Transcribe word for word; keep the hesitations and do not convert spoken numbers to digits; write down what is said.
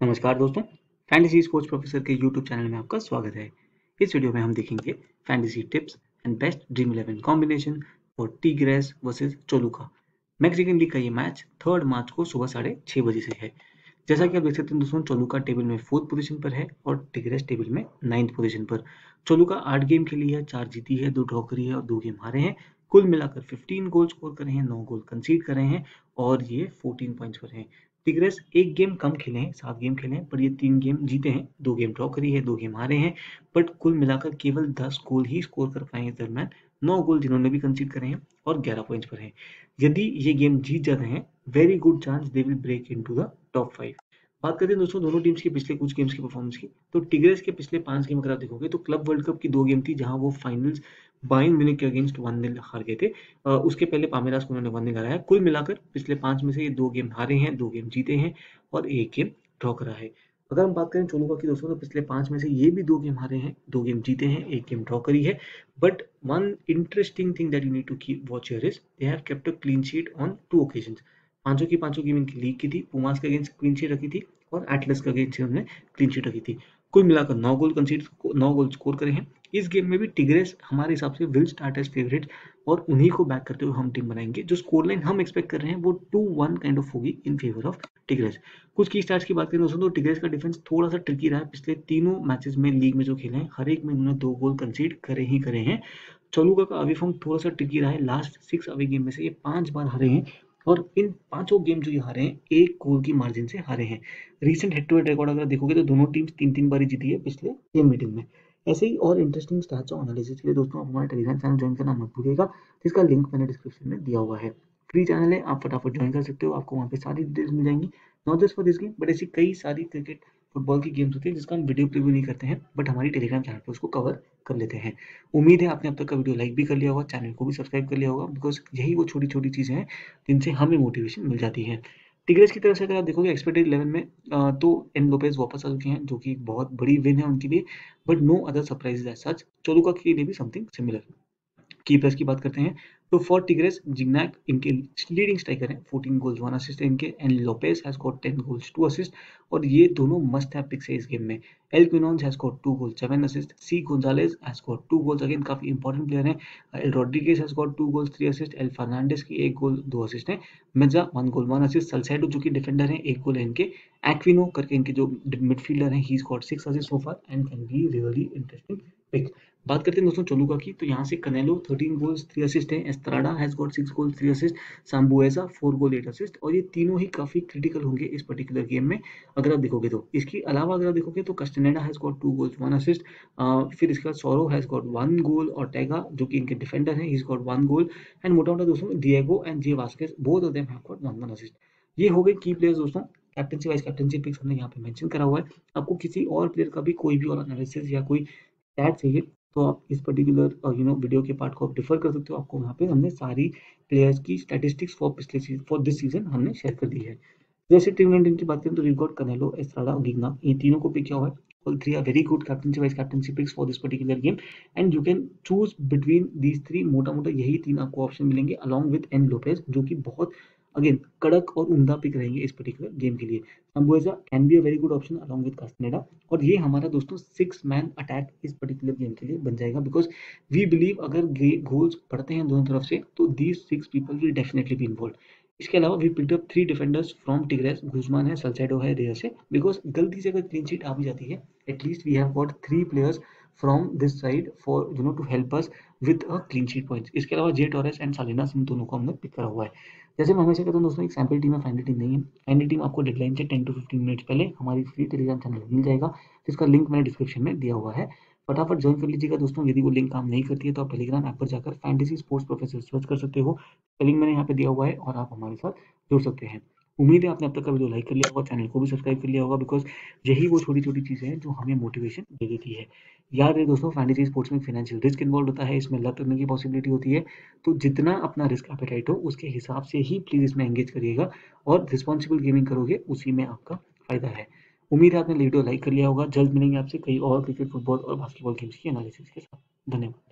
नमस्कार दोस्तों, fantasy sports professor के यूट्यूब चैनल में आपका स्वागत है। इस वीडियो में हम देखेंगे fantasy tips and best dream eleven combination for Tigres versus Toluca. Mexican league का ये मैच थर्ड मार्च को सुबह साढ़े छः बजे से है। जैसा कि आप देख सकते हैं दोस्तों, चोलुका टेबल में फोर्थ पोजीशन पर है और टिग्रेस टेबल में नाइन्थ पोजीशन पर। चोलुका आठ गेम खेली है, चार जीती है, दो ड्रॉ करी है और दो गेम हारे हैं। कुल मिलाकर पंद्रह गोल स्कोर करे हैं, नौ गोल कंसीड करे हैं और ये चौदह पॉइंट्स पर हैं। टिग्रेस एक गेम कम खेले हैं, सात गेम खेले हैं, पर ये तीन गेम जीते हैं, दो गेम ड्रॉ करी है, दो गेम हारे हैं। बट कुल मिलाकर केवल दस गोल ही स्कोर कर पाए इस दरम्यान। नौ गोल जिन्होंने भी कंसीड करे हैं और ग्यारह पॉइंट्स पर हैं। यदि ये गेम जीत जाते हैं, very good chance they will break into the top five. बात करते हैं दोस्तों दोनों टीम्स के पिछले कुछ गेम्स की परफॉर्मेंस की, तो टिग्रेस के पिछले पांच गेम अगर आप देखोगे तो क्लब वर्ल्ड कप की दो गेम थी जहां वो फाइनल्स बायर्न म्यूनिख के अगेंस्ट वन नील हार गए थे। अ, उसके पहले पामेरास को उन्होंने वन नील हराया। कुल मिलाकर पिछले पांच में से ये दो गेम हारे हैं, दो गेम जीते हैं और एक गेम ड्रॉ करा है। अगर हम बात करें चोलुका की दोस्तों, तो पिछले पांच में से ये भी दो गेम हारे हैं, दो गेम जीते हैं, एक गेम ड्रॉ करी है। But one interesting thing that you need to keep watch here is they have kept a clean sheet on two occasions. पांचों की पांचों गेम इनकी लीग की थी, पुमास के अगेंस्ट क्लीन शीट रखी थी और एटलस के अगेंस्ट उन्होंने क्लीन शीट रखी थी। कुल मिलाकर नौ गोल कंसीड नौ गोल स्कोर करे हैं। इस गेम में भी टिग्रेस हमारे हिसाब से विल स्टार्ट एज फेवरेट और उन्हीं को बैक करते हुए हम टीम बनाएंगे। जो स्कोर लाइन हम एक्सपेक्ट कर रहे हैं वो टू वन काइंड ऑफ होगी इन फेवर ऑफ टिग्रेस। कुछ की स्टार्ट्स की बात करें दोस्तों, तो टिग्रेस का डिफेंस थोड़ा सा ट्रिकी रहा है। पिछले तीनों मैचेस में लीग में जो खेले हैं, हर एक में उन्होंने दो गोल कंसीड करे ही करे हैं। चोलुका का अवे फॉर्म थोड़ा सा ट्रिकी रहा है। लास्ट सिक्स अवे गेम में से ये पांच बार हारे हैं और इन पांचों गेम जो ये हारे हैं, एक गोल की मार्जिन से हारे हैं। Recent head to head record अगर देखोगे तो दोनों टीम्स तीन तीन बार जीती है पिछले सेम मीटिंग में। ऐसे ही और इंटरेस्टिंग स्टैट्स और एनालिसिस के लिए दोस्तों आप हमारे टेलीग्राम चैनल ज्वाइन करना मत भूलिएगा, जिसका लिंक मैंने डिस्क्रिप्शन में दिया हुआ है। फ्री चैनल है, आप फटाफट ज्वाइन कर सकते हो, आपको वहाँ पे सारी डिटेल्स मिल जाएंगी। Not just for this game but ऐसी कई सारी क्रिकेट फुटबॉल की गेम्स होती है जिसका हम वीडियो प्रीव्यू नहीं करते हैं, बट हमारी टेलीग्राम चैनल पर उसको कवर कर लेते हैं। उम्मीद है आपने अब तक का वीडियो लाइक भी कर लिया होगा, चैनल को भी सब्सक्राइब कर लिया होगा, बिकॉज यही वो छोटी छोटी चीज़ें हैं जिनसे हमें मोटिवेशन मिल जाती है। टिग्रेस की तरफ से अगर आप देखोगे एक्सपेक्टेड इलेवन में अ, तो एन लोपेज वापस आ चुके हैं, जो कि एक बहुत बड़ी विन है उनके लिए। But no other surprises as such. Toluca के लिए भी समथिंग सिमिलर। कीपर्स की बात करते हैं तो फॉर टिग्रेस जिग्नैक इनके लीडिंग स्ट्राइकर हैं, चौदह गोल्स वन असिस्ट है इनके, and Lopez has got ten goals two assist और ये दोनों मस्ट हैव पिक्स है इस गेम में। L Quinones has got two goals seven assist, C Gonzalez has got two goals, again काफी इंपॉर्टेंट प्लेयर है। L Rodriguez has got two goals three assist, L Fernandez की एक goal दो assist है, Meza one goal one assist, Salcedo जो कि defender है एक गोल है इनके, एक्विनो करके इनके जो मिडफील्डर हैं he is got six assist so far and can be really interesting pick. बात करते हैं दोस्तों चोलुका की, तो यहाँ से Canelo thirteen goals three assist है, Estrada has got six goals three assist, Sambueza four goal eight assist और ये तीनों ही काफी क्रिटिकल होंगे इस पर्टिकुलर गेम में अगर आप देखोगे तो। इसके अलावा अगर आप देखोगे तो Castaneda has got two goals one assist, फिर इसके बाद सोरो हैज गॉट वन गोल और टेगा जो कि इनके डिफेंडर हैं he is got one goal, and मोटा मोटा दोस्तों Diego and J Vasquez both of them have got one one assist. ये हो गए की प्लेयर्स दोस्तों। कैप्टनसी वाइस कैप्टनसी पिक्स हमने यहाँ पे मेंशन करा हुआ है। आपको किसी और प्लेयर का भी कोई भी और एनालिसिस या कोई स्टैट चाहिए तो आप इस पर्टिकुलर यू नो वीडियो के पार्ट को आप डिफर कर सकते हो। आपको वहाँ पे हमने सारी प्लेयर्स की स्टैटिस्टिक्स फॉर पिछले सीजन फॉर दिस सीजन हमने शेयर कर दी है। जैसे टीम नाइनटीन की बात करें तो वी गॉट कनेलो, एस्ट्राडा और गिग्ना, ये तीनों को पिक किया हुआ है। All three are very good captaincy wise captaincy picks for this particular game and you can choose between these three. मोटा मोटा यही तीन आपको ऑप्शन मिलेंगे अलॉन्ग विद एन लोपेज जो कि बहुत अगेन कड़क और उम्दा पिक रहेंगे इस पर्टिकुलर गेम के लिए। Sambueza can be a very good option along with Castaneda और ये हमारा दोस्तों सिक्स मैन अटैक इस पर्टिकुलर गेम के लिए बन जाएगा, बिकॉज वी बिलीव अगर गोल्स पड़ते हैं दोनों तरफ से तो these six people will definitely be involve. इसके अलावा we picked up three defenders from Tigres, Guzman है, सल्सेडो है रेयर से, बिकॉज गलती से अगर क्लीन शीट आ भी जाती है at least we have got three players from this side for you know to help us with a clean sheet points. इसके अलावा जे टॉरेस एंड सालिनास इन दोनों को हमने पिक करा हुआ है। जैसे मैं हमेशा कहता हूँ दोस्तों, एक सैम्पल टीम है, फाइनल टीम नहीं है। फाइनल टीम आपको डेडलाइन से टेन टू फिफ्टीन मिनट्स पहले हमारी फ्री टेलीग्राम चैनल मिल जाएगा, जिसका लिंक मैंने डिस्क्रिप्शन में दिया हुआ है। फटाफट ज्वाइन कर लीजिएगा दोस्तों। यदि वो लिंक काम नहीं करती है तो आप टेलीग्राम ऐप पर जाकर फैंटेसी स्पोर्ट्स प्रोफेसर सर्च कर सकते हो, लिंक मैंने यहाँ पे दिया हुआ है और आप हमारे साथ जुड़ सकते हैं। उम्मीद है आपने अब तक का वीडियो लाइक कर लिया होगा, चैनल को भी सब्सक्राइब कर लिया होगा, बिकॉज यही वो छोटी छोटी चीज़ें हैं जो हमें मोटिवेशन दे देती है। याद है दोस्तों, फैंटेसी स्पोर्ट्स में फाइनेंशियल रिस्क इन्वॉल्व होता है, इसमें लत लगने की पॉसिबिलिटी होती है, तो जितना अपना रिस्क एपेटाइट हो उसके हिसाब से ही प्लीज़ इसमें एंगेज करिएगा और रिस्पॉन्सिबल गेमिंग करोगे, उसी में आपका फायदा है। उम्मीद है आपने वीडियो लाइक कर लिया होगा। जल्द मिलेंगे आपसे कई और क्रिकेट, फुटबॉल और बास्केटबॉल गेम्स की एनालिसिस के साथ। धन्यवाद।